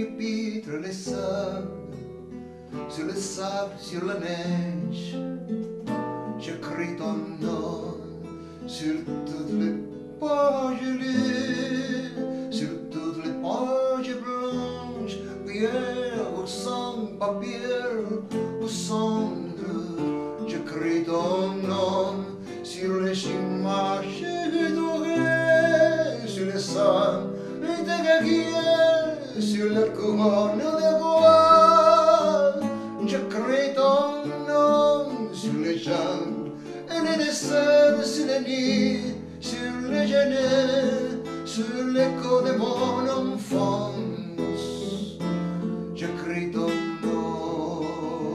pupitre les sables, sur le sable, sur la neige. J'écris ton nom sur toutes les pages lues, sur toutes les pages blanches, pierre ou sans papier ou cendre. J'écris ton nom sur les images dorées, sur les sangs des guerriers, sur la couronne des rois. J'écris ton nom sur les jambes et les dessins, sur les nids, sur les genêts, sur l'écho de mon enfance. J'écris ton nom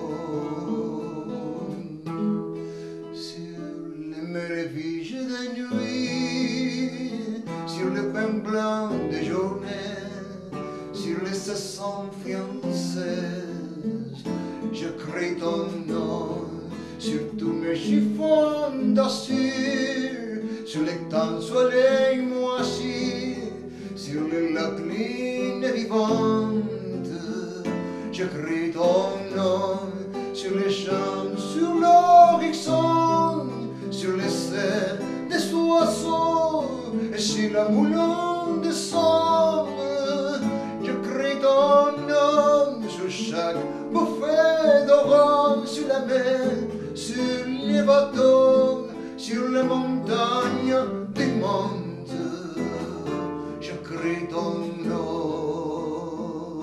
sur les mériviges de nuit, sur le pain blanc de journée, sur les saisons françaises. J'écris ton nom sur tous mes chiffons d'acier, sur les temps soleils moisis, sur les lacs lignes vivantes. J'écris ton nom sur les champs, sur l'horizon, sur les ailes des oiseaux et sur la moulin des sombres. J'écris ton nom sur chaque bouffée d'orage, sur la mer, sur les bateaux, sur les montagnes du monde. J'écris ton nom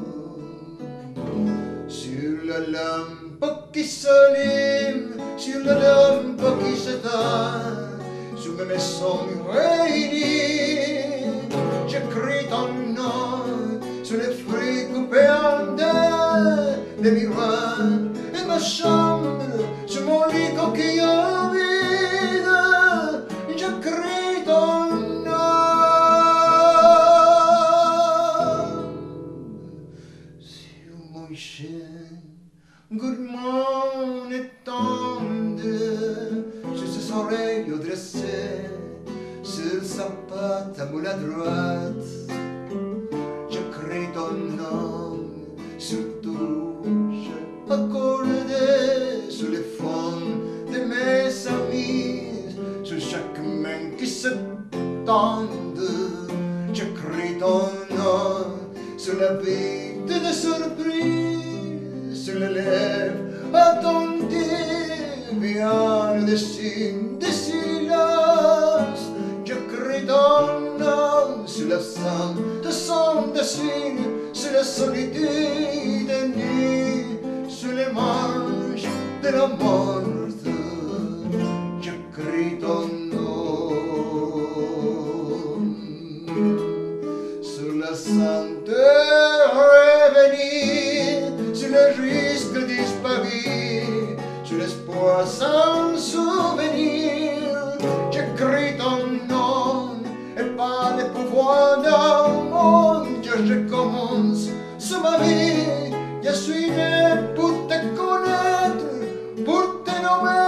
sur la lampe qui s'allume, sur la lampe qui s'éteint, sur mes maisons réunies. J'écris ton nom sur les fruits coupés en deux, les miroirs et ma chambre, sur mon lit coquillard vide. J'écris ton nom sur mon chien, gourmand et tendre, sur ses oreilles dressées, sur sa patte à moule à droite. J'écris ton nom sur touche accordée, sur les fonds de mes amis, sur chaque main qui se tende. J'écris ton nom sur la vie de surprise, sur les lèvres attentives, bien des signes de silence. J'écris ton nom sur la sang de son dessin, sur la solitude des nuits, sur les marches de la mort. J'écris ton nom sur la santé revenir, sur le risque disparu, sur l'espoir sans souvenir. J'écris ton nom et pas le pouvoir d'un monde. Je commence sur ma vie, je suis né pour te connaître, pour te nommer.